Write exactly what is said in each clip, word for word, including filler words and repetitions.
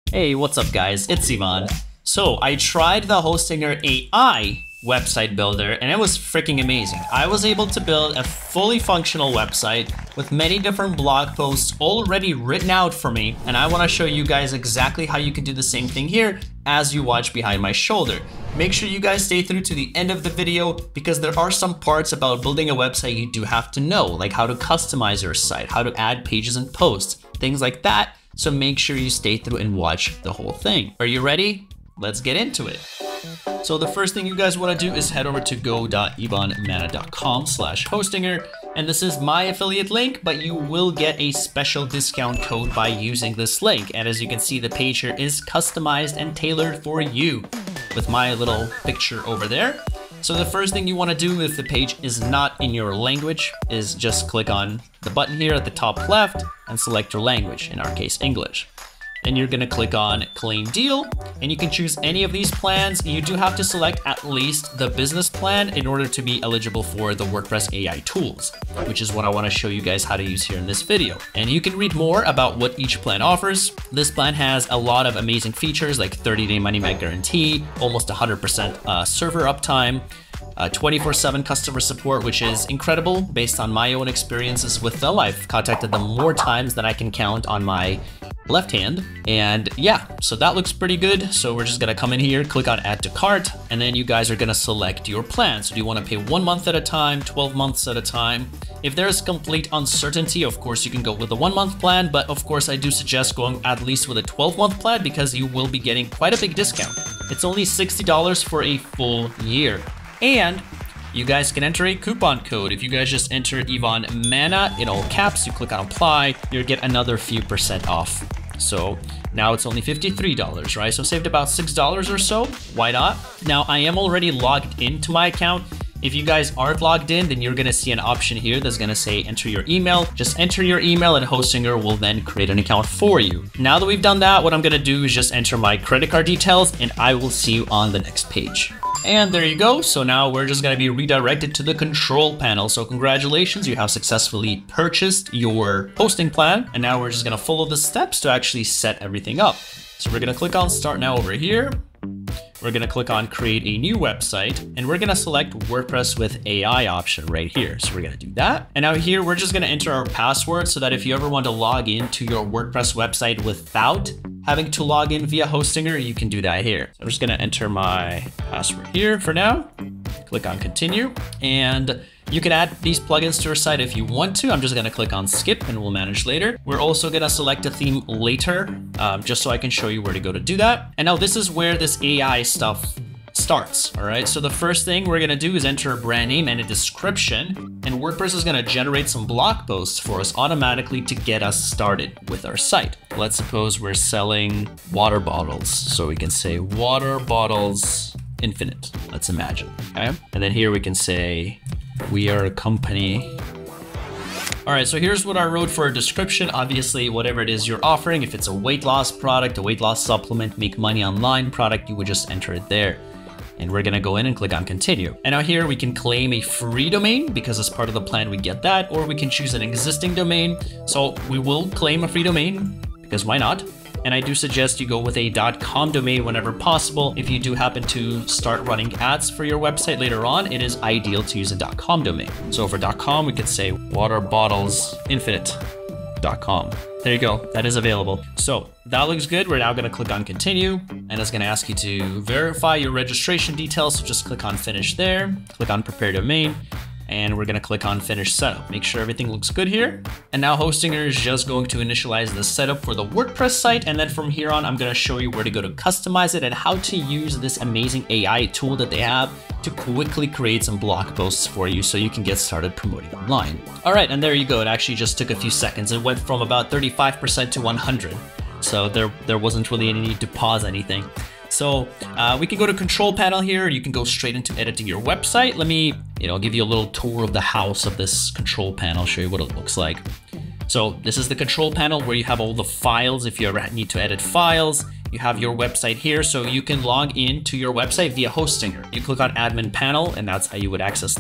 Hey, what's up guys? It's Ivan. So I tried the Hostinger A I website builder and it was freaking amazing. I was able to build a fully functional website with many different blog posts already written out for me, and I want to show you guys exactly how you can do the same thing here as you watch behind my shoulder. Make sure you guys stay through to the end of the video because there are some parts about building a website you do have to know, like how to customize your site, how to add pages and posts, things like that. So make sure you stay through and watch the whole thing. Are you ready? Let's get into it. So the first thing you guys want to do is head over to go dot ivan mana dot com slash hostinger. And this is my affiliate link, but you will get a special discount code by using this link. And as you can see, the page here is customized and tailored for you with my little picture over there. So the first thing you want to do if the page is not in your language is just click on the button here at the top left and select your language, in our case, English. Then you're going to click on claim deal and you can choose any of these plans. You do have to select at least the business plan in order to be eligible for the WordPress A I tools, which is what I want to show you guys how to use here in this video. And you can read more about what each plan offers. This plan has a lot of amazing features like thirty day money back guarantee, almost one hundred percent uh, server uptime, twenty-four seven customer support, which is incredible based on my own experiences with them. I've contacted them more times than I can count on my left hand. And yeah, so that looks pretty good. So we're just gonna come in here, click on add to cart, and then you guys are gonna select your plan. So do you wanna pay one month at a time, twelve months at a time? If there's complete uncertainty, of course you can go with a one month plan, but of course I do suggest going at least with a twelve month plan because you will be getting quite a big discount. It's only sixty dollars for a full year. And you guys can enter a coupon code. If you guys just enter Ivan Mana in all caps, you click on apply, you'll get another few percent off. So now it's only fifty-three dollars, right? So saved about six dollars or so, why not? Now I am already logged into my account. If you guys aren't logged in, then you're gonna see an option here that's gonna say enter your email. Just enter your email and Hostinger will then create an account for you. Now that we've done that, what I'm gonna do is just enter my credit card details and I will see you on the next page. And there you go. So now we're just going to be redirected to the control panel. So congratulations, you have successfully purchased your hosting plan. And now we're just going to follow the steps to actually set everything up. So we're going to click on start now over here. We're going to click on create a new website and we're going to select WordPress with A I option right here. So we're going to do that. And now here, we're just going to enter our password so that if you ever want to log into your WordPress website without having to log in via Hostinger, you can do that here. So I'm just going to enter my password here for now. Click on continue and you can add these plugins to your site if you want to. I'm just going to click on skip and we'll manage later. We're also going to select a theme later um, just so I can show you where to go to do that. And now this is where this A I stuff starts. All right. So the first thing we're going to do is enter a brand name and a description, and WordPress is going to generate some blog posts for us automatically to get us started with our site. Let's suppose we're selling water bottles. So we can say water bottles infinite. Let's imagine. Okay. And then here we can say we are a company. All right, so here's what I wrote for a description. Obviously, whatever it is you're offering, if it's a weight loss product, a weight loss supplement, make money online product, you would just enter it there. And we're gonna go in and click on continue. And now here we can claim a free domain because as part of the plan we get that, or we can choose an existing domain. So we will claim a free domain because why not? And I do suggest you go with a .com domain whenever possible. If you do happen to start running ads for your website later on, it is ideal to use a .com domain. So for .com, we could say water bottles infinite dot com. There you go, that is available. So that looks good. We're now gonna click on continue and it's gonna ask you to verify your registration details. So just click on finish there, click on prepare domain, and we're gonna click on finish setup. Make sure everything looks good here. And now Hostinger is just going to initialize the setup for the WordPress site. And then from here on, I'm gonna show you where to go to customize it and how to use this amazing A I tool that they have to quickly create some blog posts for you so you can get started promoting online. All right, and there you go. It actually just took a few seconds. It went from about thirty-five percent to one hundred. So there, there wasn't really any need to pause anything. So uh, we can go to control panel here. You can go straight into editing your website. Let me, you know, give you a little tour of the house of this control panel, show you what it looks like. So this is the control panel where you have all the files. If you ever need to edit files, you have your website here. So you can log in to your website via Hostinger. You click on admin panel and that's how you would access that.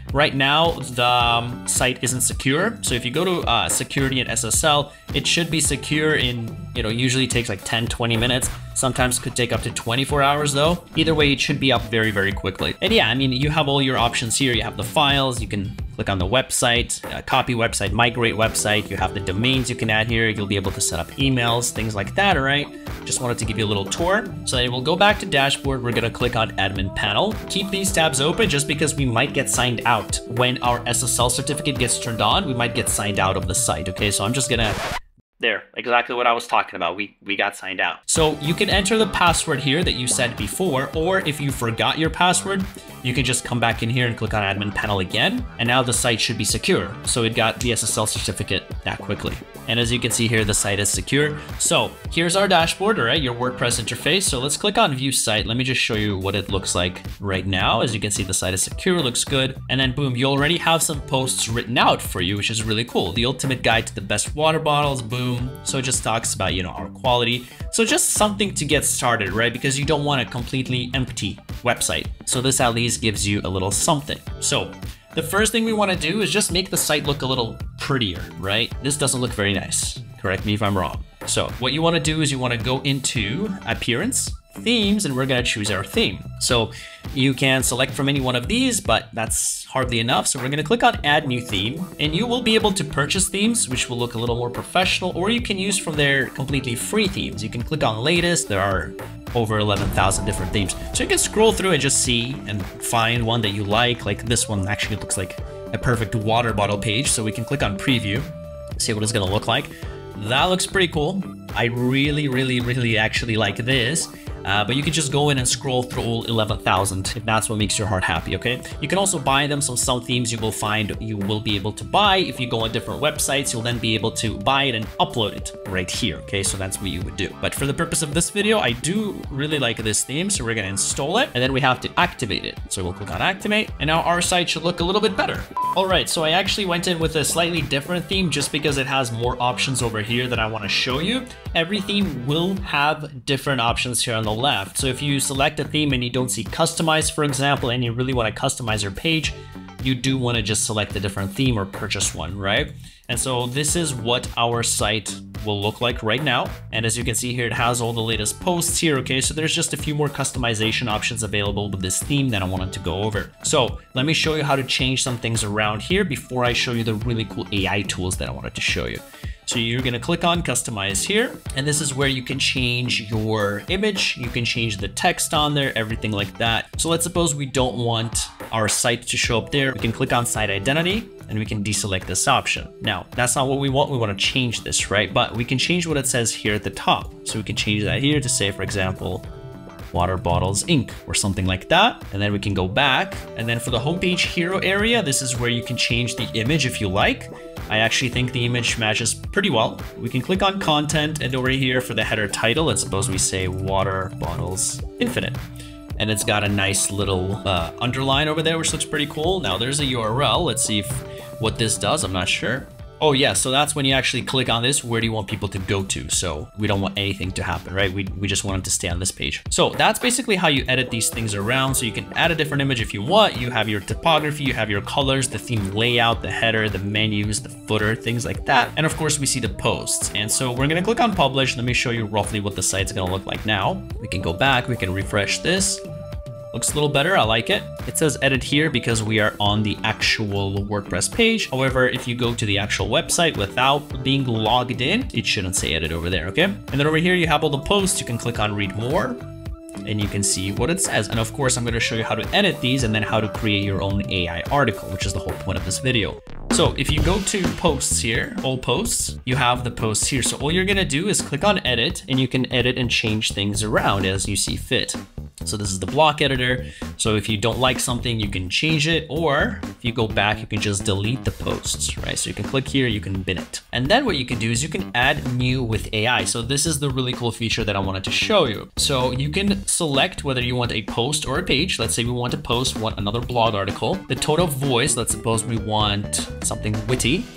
Right now, the um, site isn't secure. So if you go to uh, security and S S L, it should be secure in, you know, usually takes like ten, twenty minutes. Sometimes could take up to twenty-four hours though. Either way, it should be up very, very quickly. And yeah, I mean, you have all your options here. You have the files, you can click on the website, uh, copy website, migrate website. You have the domains you can add here. You'll be able to set up emails, things like that, all right? Just wanted to give you a little tour. So then we'll go back to dashboard. We're gonna click on admin panel. Keep these tabs open just because we might get signed out. When our S S L certificate gets turned on, we might get signed out of the site, okay? So I'm just gonna There, exactly what I was talking about. We, we got signed out. So you can enter the password here that you said before, or if you forgot your password, you can just come back in here and click on admin panel again. And now the site should be secure. So it got the S S L certificate that quickly. And as you can see here, the site is secure. So here's our dashboard, all right, your WordPress interface. So let's click on view site. Let me just show you what it looks like right now. As you can see, the site is secure, looks good. And then boom, you already have some posts written out for you, which is really cool. The ultimate guide to the best water bottles, boom. So it just talks about, you know, our quality. So just something to get started, right? Because you don't want a completely empty website. So this at least gives you a little something. So the first thing we want to do is just make the site look a little prettier, right? This doesn't look very nice. Correct me if I'm wrong. So what you want to do is you want to go into appearance, themes, and we're going to choose our theme. So you can select from any one of these, but that's hardly enough. So we're going to click on add new theme, and you will be able to purchase themes, which will look a little more professional, or you can use from their completely free themes. You can click on latest. There are over eleven thousand different themes. So you can scroll through and just see and find one that you like. Like this one actually looks like a perfect water bottle page. So we can click on preview, see what it's going to look like. That looks pretty cool. I really, really, really actually like this. Uh, but you can just go in and scroll through all eleven thousand if that's what makes your heart happy, okay? You can also buy them. So some themes you will find you will be able to buy. If you go on different websites, you'll then be able to buy it and upload it right here, okay? So that's what you would do. But for the purpose of this video, I do really like this theme. So we're gonna install it and then we have to activate it. So we'll click on activate and now our site should look a little bit better. All right, so I actually went in with a slightly different theme just because it has more options over here that I wanna show you. Every theme will have different options here on the left. So if you select a theme and you don't see customize, for example, and you really want to customize your page, you do want to just select a different theme or purchase one, right? And so this is what our site will look like right now. And as you can see here, it has all the latest posts here, okay? So there's just a few more customization options available with this theme that I wanted to go over. So let me show you how to change some things around here before I show you the really cool A I tools that I wanted to show you. So you're gonna click on customize here, and this is where you can change your image, you can change the text on there, everything like that. So let's suppose we don't want our site to show up there. We can click on site identity and we can deselect this option. Now, that's not what we want. We want to change this, right? But we can change what it says here at the top. So we can change that here to say, for example, Water Bottles Incorporated or something like that. And then we can go back. And then for the homepage hero area, this is where you can change the image if you like. I actually think the image matches pretty well. We can click on content and over here for the header title, let's suppose we say Water Bottles Infinite. And it's got a nice little uh, underline over there, which looks pretty cool. Now there's a U R L. Let's see if what this does. I'm not sure. Oh yeah, so that's when you actually click on this, where do you want people to go to? So we don't want anything to happen, right? We, we just want them to stay on this page. So that's basically how you edit these things around. So you can add a different image if you want. You have your typography, you have your colors, the theme layout, the header, the menus, the footer, things like that. And of course we see the posts. And so we're gonna click on publish. Let me show you roughly what the site's gonna look like now. We can go back, we can refresh this. Looks a little better, I like it. It says edit here because we are on the actual WordPress page. However, if you go to the actual website without being logged in, it shouldn't say edit over there, okay? And then over here, you have all the posts. You can click on read more and you can see what it says. And of course, I'm gonna show you how to edit these and then how to create your own A I article, which is the whole point of this video. So if you go to posts here, all posts, you have the posts here. So all you're gonna do is click on edit and you can edit and change things around as you see fit. So this is the block editor. So if you don't like something, you can change it, or if you go back, you can just delete the posts, right? So you can click here, you can bin it. And then what you can do is you can add new with A I. So this is the really cool feature that I wanted to show you. So you can select whether you want a post or a page. Let's say we want to post, want another blog article. The tone of voice, let's suppose we want something witty.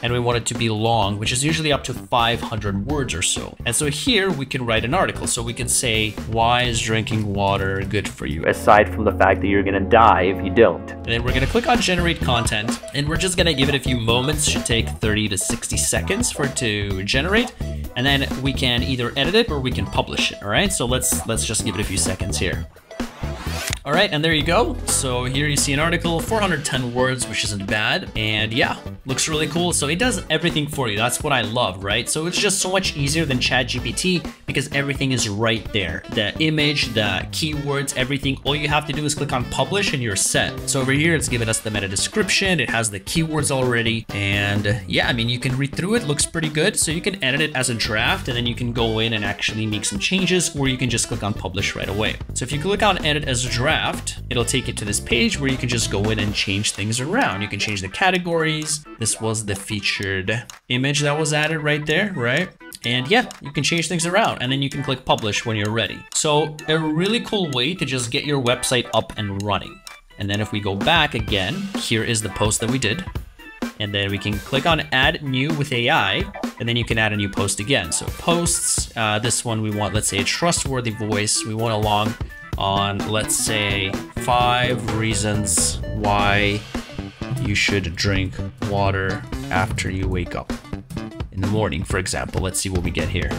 and we want it to be long, which is usually up to five hundred words or so. And so here we can write an article. So we can say, why is drinking water good for you? Aside from the fact that you're gonna die if you don't. And then we're gonna click on generate content, and we're just gonna give it a few moments. Should take thirty to sixty seconds for it to generate. And then we can either edit it or we can publish it, all right? So let's let's just give it a few seconds here. All right, and there you go. So here you see an article, four hundred ten words, which isn't bad. And yeah, looks really cool. So it does everything for you. That's what I love, right? So it's just so much easier than ChatGPT because everything is right there. The image, the keywords, everything. All you have to do is click on publish and you're set. So over here, it's giving us the meta description. It has the keywords already. And yeah, I mean, you can read through it. Looks pretty good. So you can edit it as a draft and then you can go in and actually make some changes, or you can just click on publish right away. So if you click on edit as a draft, it'll take you to this page where you can just go in and change things around. You can change the categories. This was the featured image that was added right there, right? And yeah, you can change things around and then you can click publish when you're ready. So a really cool way to just get your website up and running. And then if we go back again, here is the post that we did. And then we can click on add new with A I, and then you can add a new post again. So posts, uh, this one we want, let's say a trustworthy voice. We want a long on, let's say, five reasons why you should drink water after you wake up in the morning, for example. Let's see what we get here.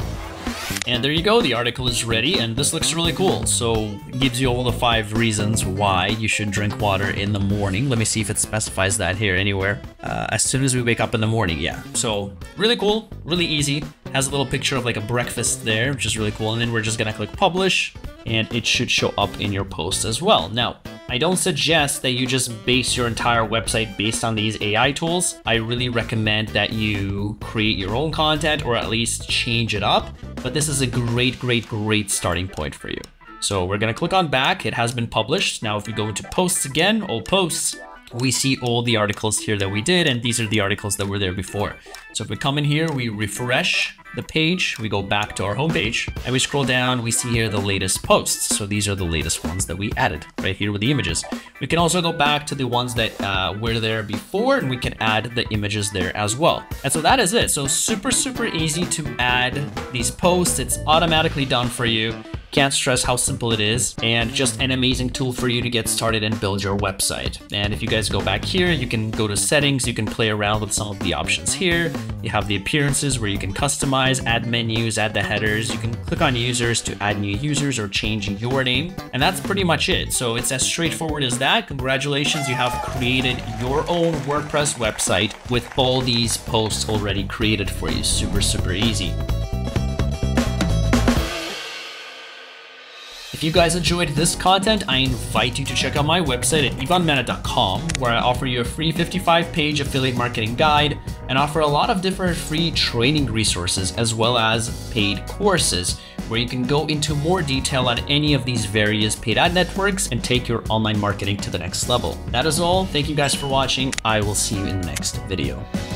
And there you go, the article is ready, and this looks really cool. So it gives you all the five reasons why you should drink water in the morning. Let me see if it specifies that here anywhere. Uh, as soon as we wake up in the morning, yeah. So really cool, really easy. Has a little picture of like a breakfast there, which is really cool. And then we're just gonna click publish, and it should show up in your post as well. Now, I don't suggest that you just base your entire website based on these A I tools. I really recommend that you create your own content or at least change it up. But this is a great, great, great starting point for you. So we're gonna click on back. It has been published. Now, if we go into posts again, all posts, we see all the articles here that we did, and these are the articles that were there before. So if we come in here, we refresh the page, we go back to our homepage, and we scroll down, we see here the latest posts. So these are the latest ones that we added right here with the images. We can also go back to the ones that uh, were there before, and we can add the images there as well. And so that is it. So super, super easy to add these posts. It's automatically done for you. Can't stress how simple it is, and just an amazing tool for you to get started and build your website. And if you guys go back here, you can go to settings, you can play around with some of the options here. You have the appearances where you can customize, add menus, add the headers. You can click on users to add new users or change your name. And that's pretty much it. So it's as straightforward as that. Congratulations, you have created your own WordPress website with all these posts already created for you. Super, super easy. If you guys enjoyed this content, I invite you to check out my website at ivan mena dot com, where I offer you a free fifty-five page affiliate marketing guide and offer a lot of different free training resources as well as paid courses, where you can go into more detail on any of these various paid ad networks and take your online marketing to the next level. That is all. Thank you guys for watching. I will see you in the next video.